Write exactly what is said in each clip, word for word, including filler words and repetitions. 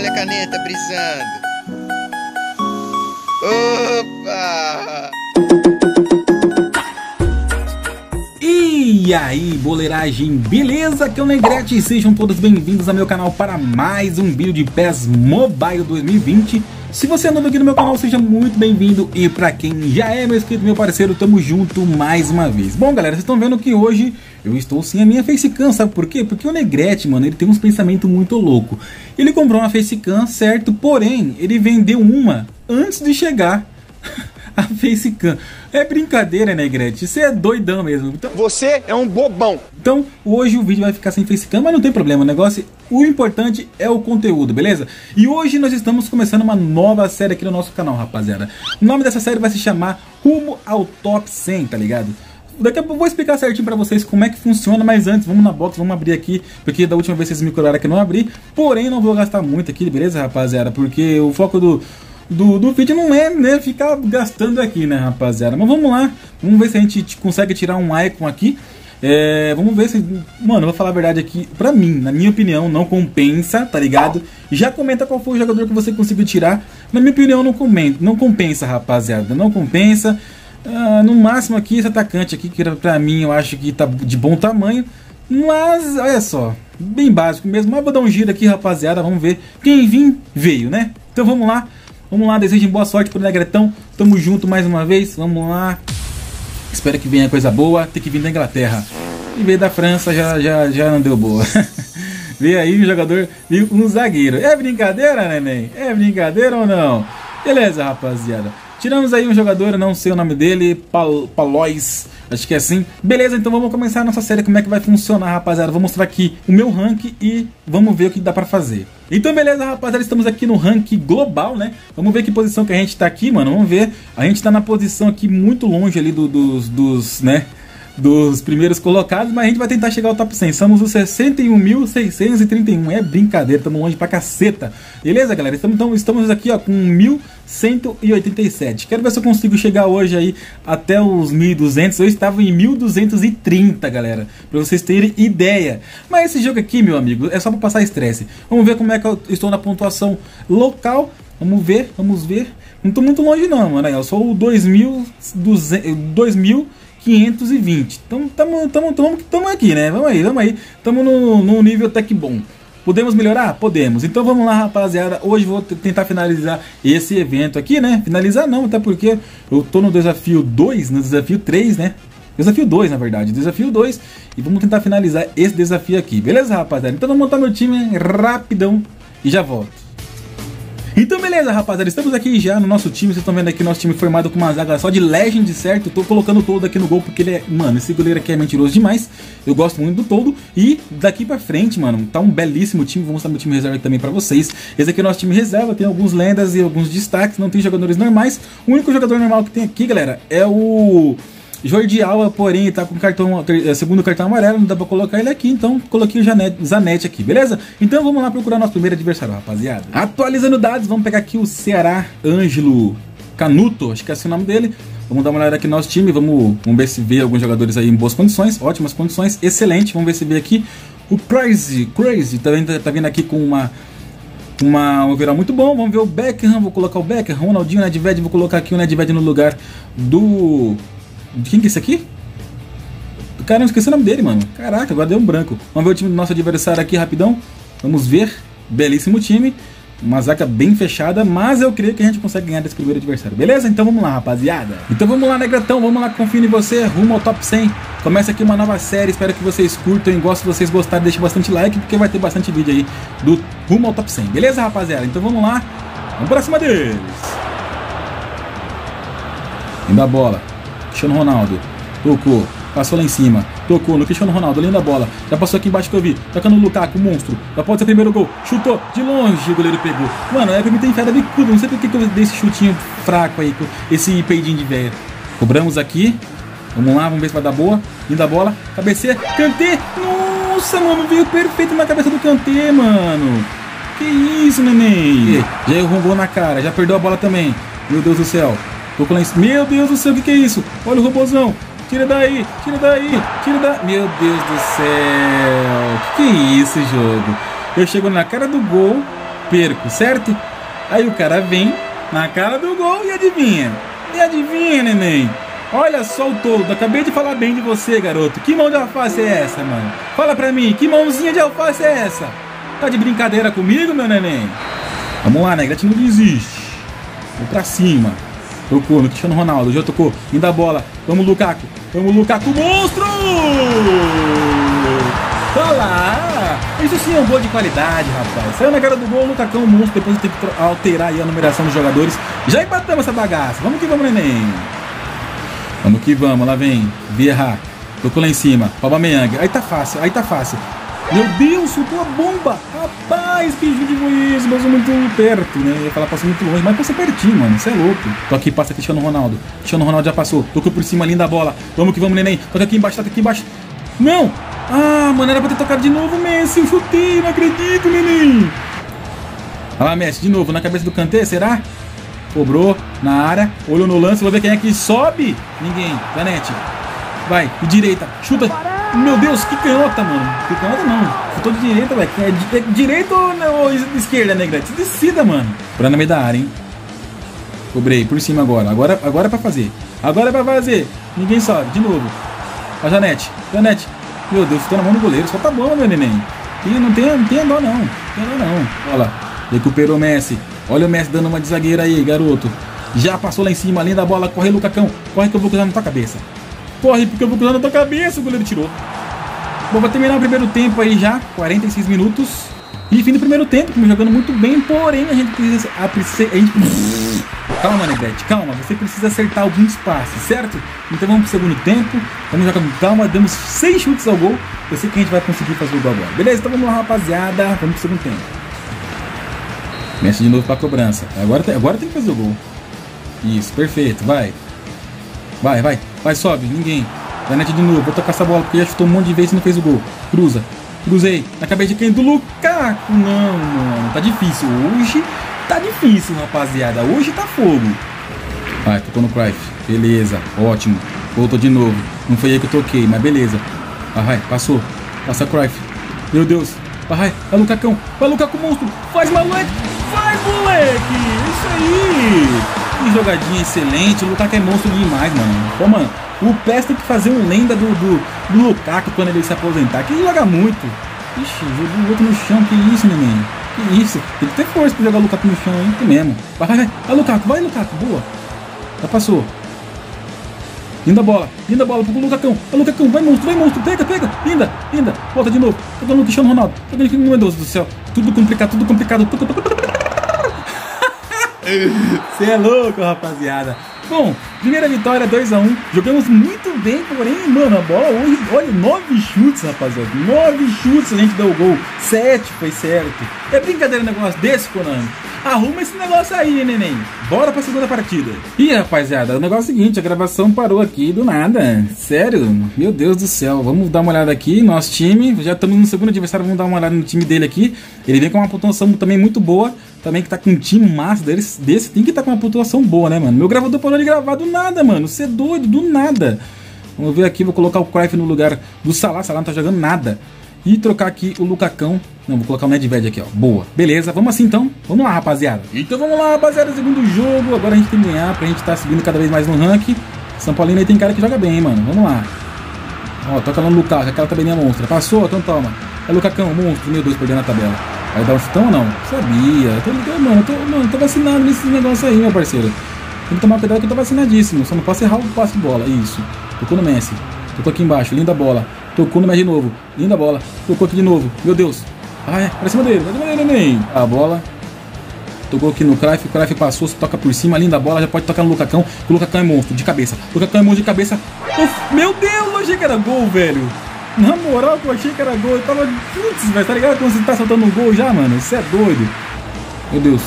a caneta brisando. Opa! E aí, boleiragem, beleza? Aqui é o Negrete e sejam todos bem-vindos ao meu canal para mais um vídeo de P E S Mobile dois mil e vinte. Se você é novo aqui no meu canal, seja muito bem-vindo. E pra quem já é meu inscrito, meu parceiro, tamo junto mais uma vez. Bom, galera, vocês estão vendo que hoje eu estou sem a minha facecam, sabe por quê? Porque o Negrete, mano, ele tem uns pensamentos muito loucos. Ele comprou uma facecam, certo? Porém, ele vendeu uma antes de chegar a facecam. É brincadeira, Negrete, você é doidão mesmo. Então, você é um bobão. Então, hoje o vídeo vai ficar sem facecam, mas não tem problema, o negócio, o importante é o conteúdo, beleza? E hoje nós estamos começando uma nova série aqui no nosso canal, rapaziada. O nome dessa série vai se chamar Rumo ao Top cem, tá ligado? Daqui a pouco eu vou explicar certinho pra vocês como é que funciona, mas antes, vamos na box, vamos abrir aqui, porque da última vez vocês me cobraram que eu não abri, porém não vou gastar muito aqui, beleza, rapaziada? Porque o foco do... Do, do vídeo não é, né, ficar gastando aqui, né, rapaziada. Mas vamos lá, vamos ver se a gente consegue tirar um icon aqui. É, vamos ver se... Mano, eu vou falar a verdade aqui. Pra mim, na minha opinião, não compensa, tá ligado? Já comenta qual foi o jogador que você conseguiu tirar. Na minha opinião, não comenta, não compensa, rapaziada. Não compensa. Ah, no máximo aqui, esse atacante aqui, que pra mim eu acho que tá de bom tamanho. Mas, olha só, bem básico mesmo. Mas vou dar um giro aqui, rapaziada. Vamos ver. Quem vir, veio, né? Então vamos lá. Vamos lá, desejem boa sorte pro Negretão. Tamo junto mais uma vez, vamos lá. Espero que venha coisa boa. Tem que vir da Inglaterra. E veio da França, já, já, já não deu boa. Veio aí um jogador, veio um zagueiro. É brincadeira, neném? É brincadeira ou não? Beleza, rapaziada. Tiramos aí um jogador, eu não sei o nome dele, Pal Palois, acho que é assim. Beleza, então vamos começar a nossa série, como é que vai funcionar, rapaziada. Vou mostrar aqui o meu rank e vamos ver o que dá pra fazer. Então beleza, rapaziada, estamos aqui no rank global, né? Vamos ver que posição que a gente tá aqui, mano, vamos ver. A gente tá na posição aqui muito longe ali do, dos, dos, né, dos primeiros colocados, mas a gente vai tentar chegar ao top cem. Somos os sessenta e um mil seiscentos e trinta e um, é brincadeira, estamos longe pra caceta. Beleza, galera? Estamos, então, estamos aqui ó, com mil cento e oitenta e sete. Quero ver se eu consigo chegar hoje aí até os mil e duzentos. Eu estava em mil duzentos e trinta, galera, pra vocês terem ideia. Mas esse jogo aqui, meu amigo, é só pra passar estresse. Vamos ver como é que eu estou na pontuação local. Vamos ver, vamos ver. Não tô muito longe não, mano. Eu sou o dois mil quinhentos e vinte. Então tamo, tamo, tamo, tamo aqui, né? Vamos aí, vamos aí. Tamo no, no nível até que bom. Podemos melhorar? Podemos. Então vamos lá, rapaziada. Hoje vou tentar finalizar esse evento aqui, né? Finalizar não, até porque eu tô no desafio dois, no desafio três, né? Desafio dois, na verdade. Desafio dois. E vamos tentar finalizar esse desafio aqui. Beleza, rapaziada? Então vamos montar meu time rapidão e já volto. Então beleza, rapaziada, estamos aqui já no nosso time. Vocês estão vendo aqui nosso time formado com uma zaga só de Legend, certo? Eu tô colocando o Todo aqui no gol porque ele é... Mano, esse goleiro aqui é mentiroso demais. Eu gosto muito do Todo. E daqui pra frente, mano, tá um belíssimo time. Vou mostrar meu time reserva aqui também pra vocês. Esse aqui é o nosso time reserva, tem alguns lendas e alguns destaques. Não tem jogadores normais. O único jogador normal que tem aqui, galera, é o... Jordi Alba, porém, tá com cartão, segundo cartão amarelo, não dá pra colocar ele aqui, então coloquei o Janete, Zanetti aqui, beleza? Então vamos lá procurar nosso primeiro adversário, rapaziada. Atualizando dados, vamos pegar aqui o Ceará Ângelo Canuto, acho que é assim o nome dele. Vamos dar uma olhada aqui no nosso time, vamos, vamos ver se vê alguns jogadores aí em boas condições, ótimas condições, excelente. Vamos ver se vê aqui o Crazy, Crazy, tá vindo, tá vindo aqui com uma... Uma, um overall muito bom. Vamos ver o Beckham, vou colocar o Beckham, Ronaldinho, Nedved, vou colocar aqui o Nedved no lugar do... Quem que é esse aqui? Cara, não esqueci o nome dele, mano. Caraca, agora deu um branco. Vamos ver o time do nosso adversário aqui rapidão. Vamos ver. Belíssimo time. Uma zaga bem fechada, mas eu creio que a gente consegue ganhar desse primeiro adversário. Beleza? Então vamos lá, rapaziada. Então vamos lá, Negretão. Vamos lá, confio em você. Rumo ao top cem. Começa aqui uma nova série. Espero que vocês curtam. E gosto de vocês gostarem. Deixe bastante like, porque vai ter bastante vídeo aí do Rumo ao top cem. Beleza, rapaziada? Então vamos lá. Vamos pra cima deles. Indo a bola. Cristiano Ronaldo, tocou, passou lá em cima, tocou no Cristiano Ronaldo, linda bola, já passou aqui embaixo que eu vi, toca no Lukaku, monstro, já pode ser o primeiro gol, chutou, de longe o goleiro pegou. Mano, é pra mim ter enfiado a bicuda, não sei por que eu dei esse chutinho fraco aí, esse peidinho de velho. Cobramos aqui, vamos lá, vamos ver se vai dar boa, linda bola, cabeceia, Kanté, nossa, mano, veio perfeito na cabeça do Kanté, mano. Que isso, neném, já errou um gol na cara, já perdeu a bola também, meu Deus do céu. Meu Deus do céu, o que, que é isso? Olha o robôzão. Tira daí, tira daí, tira daí. Meu Deus do céu. O que, que é isso, jogo? Eu chego na cara do gol perco, certo? Aí o cara vem na cara do gol e adivinha. E adivinha, neném. Olha só o todo. Acabei de falar bem de você, garoto. Que mão de alface é essa, mano? Fala pra mim, que mãozinha de alface é essa? Tá de brincadeira comigo, meu neném? Vamos lá, Negrete, não desiste. Vou pra cima. Tocou no Cristiano Ronaldo, já tocou. Indo a bola. Vamos, Lukaku. Vamos, Lukaku, monstro! Olha lá! Isso sim é um gol de qualidade, rapaz. Saiu na cara do gol, Lukakão, monstro. Depois de ter que alterar aí a numeração dos jogadores. Já empatamos essa bagaça. Vamos que vamos, neném. Vamos que vamos. Lá vem Vieira. Tocou lá em cima. Aubameyang. Aí tá fácil, aí tá fácil. Meu Deus, soltou a bomba. Rapaz, que vídeo foi isso? Passou muito perto, né? Eu ia falar passou muito longe, mas passou pertinho, mano. Isso é louco. Toca aqui, passa Cristiano Ronaldo. Cristiano Ronaldo já passou. Tocou por cima, linda bola. Vamos que vamos, neném. Toca aqui embaixo, toca aqui embaixo. Não! Ah, mano, era pra ter tocado de novo, Messi. Eu chutei, não acredito, neném. Olha lá, Messi, de novo, na cabeça do Kanté, será? Cobrou na área, olhou no lance, vou ver quem é que sobe. Ninguém, Zanetti. Vai, de direita, chuta. Meu Deus, que canhota, mano. Que canhota não. Chutou de direita, velho. É, é direita ou, ou esquerda, Negrete? Decida, mano. Pra na meio da área, hein. Cobrei, por cima agora. Agora, agora é pra fazer. Agora é pra fazer. Ninguém sobe, de novo. A Janete, Janete. Meu Deus, ficou na mão do goleiro. Só tá bom, meu neném. E não tem, não tem dó, não. Não tem dó, não. Olha lá. Recuperou o Messi. Olha o Messi dando uma de zagueira aí, garoto. Já passou lá em cima, além da bola. Corre, Lukakão. Corre que eu vou cruzar na tua cabeça. Corre, porque eu vou cruzar na tua cabeça. O goleiro tirou. Bom, vai terminar o primeiro tempo aí já. quarenta e seis minutos. E fim do primeiro tempo, jogando muito bem. Porém, a gente precisa... A, a gente... Calma, Negrete, calma. Você precisa acertar alguns passes, certo? Então vamos pro segundo tempo. Vamos jogar com calma. Damos seis chutes ao gol. Eu sei que a gente vai conseguir fazer o gol agora. Beleza? Então vamos lá, rapaziada. Vamos pro segundo tempo. Mexe de novo pra cobrança. Agora tem, agora tem que fazer o gol. Isso, perfeito. Vai. Vai, vai. Vai, sobe. Ninguém. Zanetti de novo. Vou tocar essa bola porque já chutou um monte de vezes e não fez o gol. Cruza. Cruzei. Na cabeça de quem? Do Lukaku. Não, mano. Tá difícil. Hoje tá difícil, rapaziada. Hoje tá fogo. Vai, tocou no Cruyff. Beleza. Ótimo. Voltou de novo. Não foi aí que eu toquei, mas beleza. Ah, vai. Passou. Passa Cruyff. Meu Deus. Vai. Vai, Lukakão. Vai, Lukaku, monstro. Faz, moleque. Vai, moleque. Isso aí. Que jogadinha excelente. O Lukaku é monstro demais, mano. Pô, mano. O P E S tem que fazer um lenda do, do, do Lukaku quando ele se aposentar. Que ele joga muito. Ixi, jogou o outro no chão. Que isso, neném? Que isso? Tem que ter força pra jogar o Lukaku no chão, hein? Tem mesmo. Vai, vai, vai. Vai, Lukaku. Vai, Lukaku. Boa. Já passou. Linda bola. Linda bola pro Lukakão. Vai, Lukakão. Vai, monstro. Vai, monstro. Pega, pega. Linda. Linda. Volta de novo. Pegando no Cristiano Ronaldo. Pegando no... Meu Deus do céu. Tudo complicado. Tudo complicado. Tudo... Você é louco, rapaziada. Bom, primeira vitória, dois a um. Jogamos muito bem, porém, mano, a bola hoje, olha, nove chutes, rapaziada. nove chutes a gente deu o gol. sete foi certo. É brincadeira um negócio desse, Konami? Arruma esse negócio aí, neném. Bora pra segunda partida. Ih, rapaziada, o negócio é o seguinte, a gravação parou aqui do nada. Sério? Meu Deus do céu. Vamos dar uma olhada aqui, nosso time. Já estamos no segundo adversário, vamos dar uma olhada no time dele aqui. Ele vem com uma pontuação também muito boa. Também que tá com um time massa desse, desse tem que estar tá com uma pontuação boa, né, mano? Meu gravador parou de gravar do nada, mano. Você é doido, do nada. Vamos ver aqui, vou colocar o Cruyff no lugar do Salah. Salah não tá jogando nada. E trocar aqui o Lukakão. Não, vou colocar o Nedved aqui, ó. Boa. Beleza, vamos assim então. Vamos lá, rapaziada. Então vamos lá, rapaziada. Segundo jogo. Agora a gente tem que ganhar pra gente tá subindo cada vez mais no ranking. São Paulino aí tem cara que joga bem, hein, mano. Vamos lá. Ó, toca lá no Lukaku. Aquela tabelinha monstra. Passou, então toma. É Lukakão, monstro. Meu Deus, perdendo a tabela. Vai dar um chutão ou não? Sabia. Tô ligado, mano. Tô, mano, tô vacinado nesse negócio aí, meu parceiro. Tem que tomar cuidado que eu tô vacinadíssimo. Só não posso errar o passe de bola. Isso. Tocou no Messi. Tocou aqui embaixo. Linda bola. Tocou no Messi de novo. Linda bola. Tocou aqui de novo. Meu Deus. Ah, é. Pra cima dele. Pra cima dele, neném. A bola. Tocou aqui no Cruyff. O Cruyff passou. Se toca por cima. Linda bola. Já pode tocar no Lukakão. O Lukakão é monstro. De cabeça. O Lukakão é monstro de cabeça. Uf, meu Deus. Eu achei que era gol, velho. Na moral, que eu achei que era gol, eu tava... Putz, velho, tá ligado quando você tá soltando um gol já, mano? Você é doido. Meu Deus.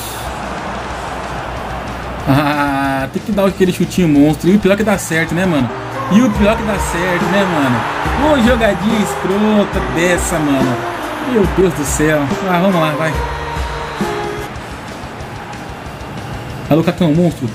Ah, tem que dar aquele chutinho monstro. E o pior que dá certo, né, mano? E o pior que dá certo, né, mano? Ô, jogadinha escrota dessa, mano. Meu Deus do céu. Ah, vamos lá, vai. Alô, Lukakão, monstro.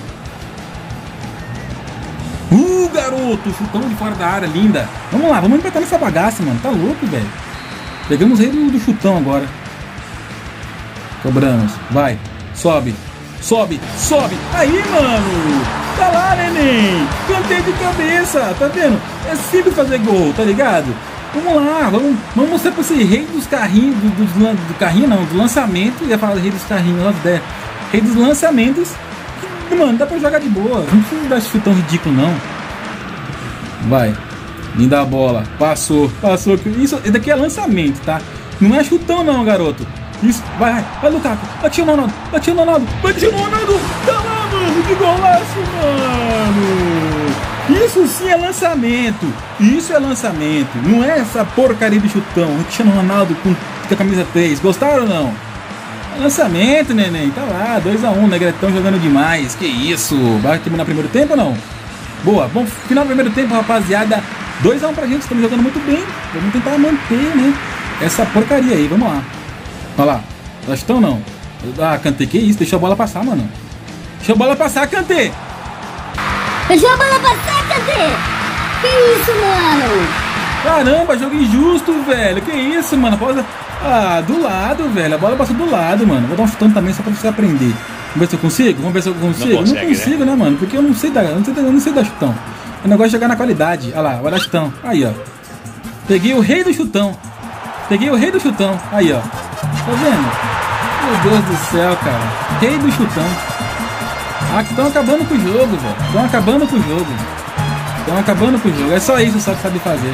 Uh, garoto, chutão de fora da área, linda. Vamos lá, vamos empatar nessa bagaça, mano. Tá louco, velho. Pegamos ele do chutão agora. Cobramos. Vai. Sobe. Sobe. Sobe. Aí, mano. Tá lá, neném. Cantei de cabeça. Tá vendo? É simples fazer gol, tá ligado? Vamos lá. Vamos, vamos mostrar pra esse rei dos carrinhos. Do, do, do carrinho não. Do lançamento. Eu ia falar rei dos carrinhos. Olha ideia. Rei dos lançamentos. Que, mano, dá pra jogar de boa. Não precisa dar esse chutão ridículo, não. Vai. Linda a bola. Passou. Passou. Isso daqui é lançamento, tá? Não é chutão, não, garoto. Isso, vai, vai, vai, Lukaku, bate no Ronaldo, bate no Ronaldo, bate no Ronaldo, tá lá, mano, que golaço, mano. Isso sim é lançamento, isso é lançamento, não é essa porcaria de chutão. Cristiano Ronaldo com a camisa três, gostaram ou não? É lançamento, neném, tá lá, dois a um, Negretão jogando demais, que isso, vai terminar o primeiro tempo ou não? Boa, bom, final do primeiro tempo, rapaziada, dois a um pra gente, estamos jogando muito bem, vamos tentar manter, né, essa porcaria aí, vamos lá. Olha lá, tá chutão não? Ah, Kanté, que isso? Deixa a bola passar, mano. Deixa a bola passar, Kanté. Deixa a bola passar, Kanté. Que isso, mano? Caramba, jogo injusto, velho. Que isso, mano? Pausa. Ah, do lado, velho. A bola passou do lado, mano. Vou dar um chutão também só pra você aprender. Vamos ver se eu consigo? Vamos ver se eu consigo? Não, consegue, não consigo, né? né, mano? Porque eu não sei dar, eu não sei, eu não sei dar chutão. O negócio é jogar na qualidade. Olha lá, vai dar chutão. Aí, ó. Peguei o rei do chutão. Peguei o rei do chutão. Aí, ó. Tá vendo? Meu Deus do céu, cara. Rei do chutão. Ah, que estão acabando com o jogo, velho. Estão acabando com o jogo. Estão acabando com o jogo. É só isso só que sabe fazer.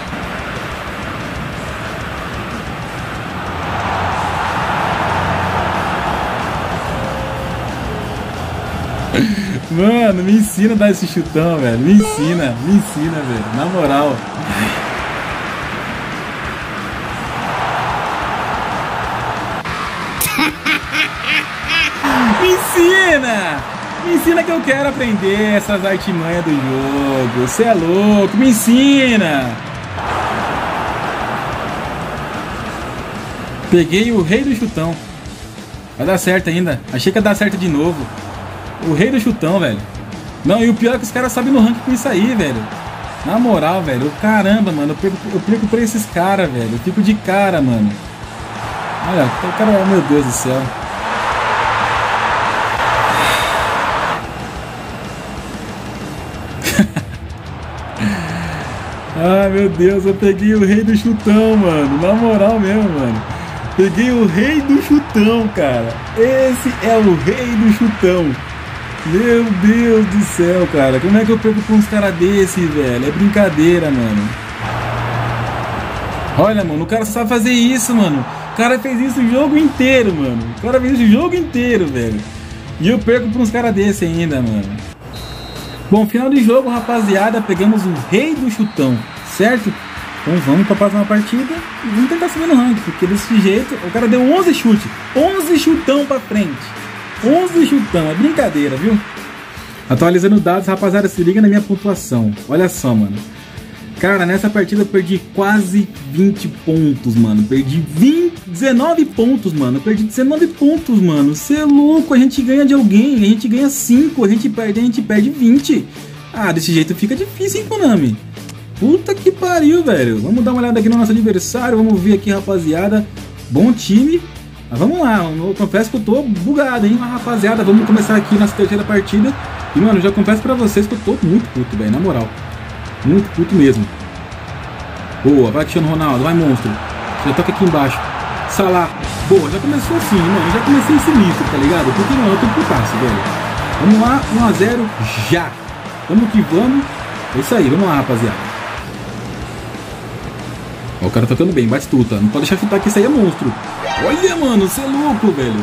Mano, me ensina a dar esse chutão, velho. Me ensina, me ensina, velho. Na moral. Me ensina! Me ensina que eu quero aprender essas artimanhas do jogo. Você é louco, me ensina! Peguei o rei do chutão. Vai dar certo ainda. Achei que ia dar certo de novo. O rei do chutão, velho. Não, e o pior é que os caras sabem no ranking com isso aí, velho. Na moral, velho. Caramba, mano. Eu perco, eu perco pra esses caras, velho. Eu fico de cara, mano. Olha, o cara... Meu Deus do céu. Ah, meu Deus, eu peguei o rei do chutão, mano. Na moral mesmo, mano. Peguei o rei do chutão, cara. Esse é o rei do chutão. Meu Deus do céu, cara. Como é que eu perco com uns caras desse, velho? É brincadeira, mano. Olha, mano, o cara só sabe fazer isso, mano. O cara fez isso o jogo inteiro, mano. O cara fez isso o jogo inteiro, velho. E eu perco pra uns caras desse ainda, mano. Bom, final de jogo, rapaziada. Pegamos o rei do chutão, certo? Então vamos pra próxima partida e vamos tentar subir no ranking, porque desse jeito o cara deu onze chutes, onze chutão pra frente, onze chutão, é brincadeira, viu? Atualizando dados, rapaziada, se liga na minha pontuação. Olha só, mano. Cara, nessa partida eu perdi quase vinte pontos, mano. Perdi vinte, dezenove pontos, mano. Eu perdi dezenove pontos, mano. Cê é louco, a gente ganha de alguém, a gente ganha cinco, a gente perde, a gente perde vinte. Ah, desse jeito fica difícil, hein, Konami? Puta que pariu, velho. Vamos dar uma olhada aqui no nosso adversário. Vamos ver aqui, rapaziada. Bom time. Mas vamos lá. Eu confesso que eu tô bugado, hein, rapaziada. Vamos começar aqui nossa terceira partida. E, mano, já confesso pra vocês que eu tô muito puto, velho. Na moral. Muito puto mesmo. Boa. Vai, Cristiano Ronaldo. Vai, monstro. Já toca aqui embaixo. Salah. Boa. Já começou assim, mano. Já comecei sinistro, tá ligado? Porque, mano, eu tô putaço, velho. Vamos lá. um a zero já. Vamos que vamos. É isso aí. Vamos lá, rapaziada. Ó, o cara tocando bem, Batistuta. Não pode deixar chutar que isso aí é monstro. Olha, mano, você é louco, velho.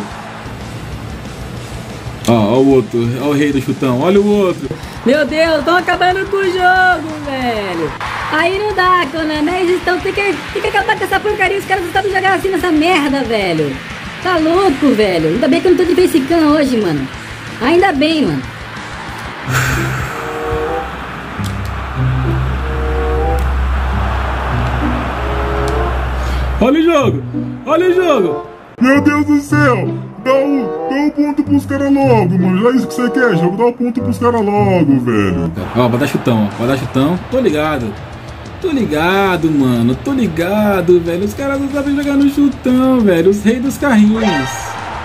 Ó, ó o outro, ó o rei do chutão, olha o outro. Meu Deus, estão acabando com o jogo, velho. Aí não dá, Konami, então tem que, tem que acabar com essa porcaria. Os caras não sabem jogar assim nessa merda, velho. Tá louco, velho. Ainda bem que eu não tô de facecam hoje, mano. Ainda bem, mano. Olha o jogo! Olha o jogo! Meu Deus do céu! Dá o, dá o ponto pros caras logo, mano. Já é isso que você quer, jogo. Dá o ponto pros caras logo, velho. Ó, pode dar chutão, ó. Pode dar chutão. Tô ligado. Tô ligado, mano. Tô ligado, velho. Os caras não sabem jogar no chutão, velho. Os reis dos carrinhos.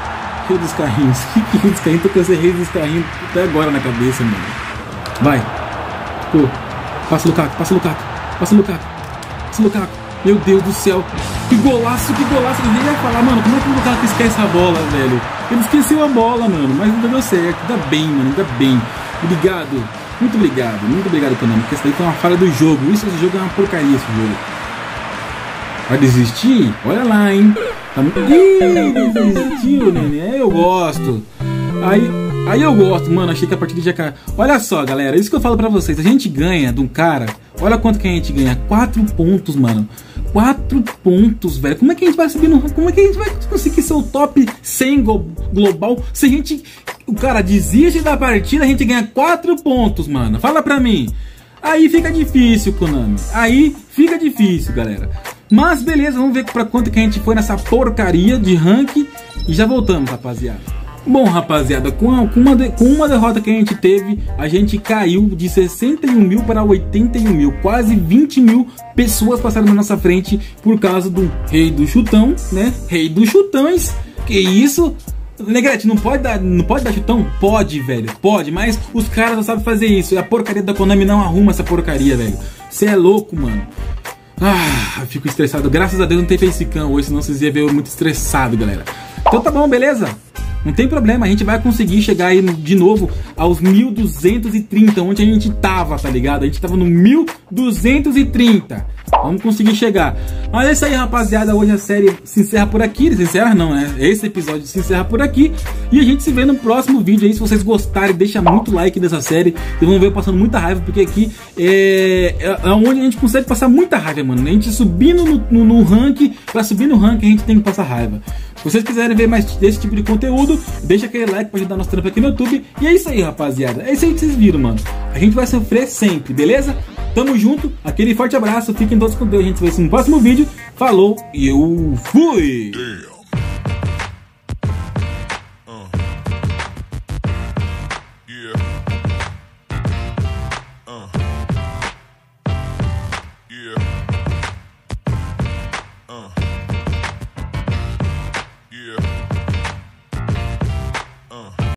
Rei dos carrinhos. Que rei dos carrinhos? Tô com esse rei dos carrinhos até agora na cabeça, mano. Vai. Pô. Passa o Lukaku, passa o Lukaku. Passa o Lukaku. Passa o Lukaku. Meu Deus do céu. Que golaço, que golaço. Eu ia falar, mano, como é que o Lukaku esquece a bola, velho? Ele esqueceu a bola, mano. Mas não deu certo. Ainda bem, mano. Ainda bem. Obrigado. Muito obrigado. Muito obrigado, Konami. Porque isso daí foi uma falha do jogo. Isso, esse jogo é uma porcaria, esse jogo. Vai desistir? Olha lá, hein? Tá muito... Ih, desistiu, neném. Aí eu gosto. Aí, aí eu gosto, mano. Achei que a partida já caiu. Olha só, galera. Isso que eu falo pra vocês. A gente ganha de um cara. Olha quanto que a gente ganha. Quatro pontos, mano. Quatro pontos, velho. Como é que a gente vai subir no... Como é que a gente vai conseguir ser o top cem global se a gente... O cara desiste da partida, a gente ganha quatro pontos, mano. Fala pra mim. Aí fica difícil, Konami. Aí fica difícil, galera. Mas beleza, vamos ver pra quanto que a gente foi nessa porcaria de rank. E já voltamos, rapaziada. Bom, rapaziada, com, a, com, uma de, com uma derrota que a gente teve, a gente caiu de sessenta e um mil para oitenta e um mil. Quase vinte mil pessoas passaram na nossa frente por causa do rei do chutão, né? Rei dos chutões. Que isso? Negrete, não pode dar, não pode dar chutão? Pode, velho, pode, mas os caras não sabem fazer isso. E a porcaria da Konami não arruma essa porcaria, velho. Você é louco, mano. Ah, eu fico estressado. Graças a Deus não tem facecam hoje, senão vocês iam ver eu muito estressado, galera. Então tá bom, beleza? Não tem problema, a gente vai conseguir chegar aí de novo aos mil duzentos e trinta, onde a gente tava, tá ligado? A gente tava no mil duzentos e trinta. Vamos conseguir chegar. Mas é isso aí, rapaziada. Hoje a série se encerra por aqui. Se encerra não, né? Esse episódio se encerra por aqui. E a gente se vê no próximo vídeo aí. Se vocês gostarem, deixa muito like dessa série. Vocês vão ver eu passando muita raiva, porque aqui é, é onde a gente consegue passar muita raiva, mano. A gente subindo no, no, no ranking. Pra subir no ranking a gente tem que passar raiva. Se vocês quiserem ver mais desse tipo de conteúdo, deixa aquele like pra ajudar nosso trampo aqui no YouTube. E é isso aí, rapaziada. É isso aí que vocês viram, mano. A gente vai sofrer sempre, beleza? Tamo junto, aquele forte abraço, fiquem todos com Deus, a gente se vê no próximo vídeo. Falou e eu fui!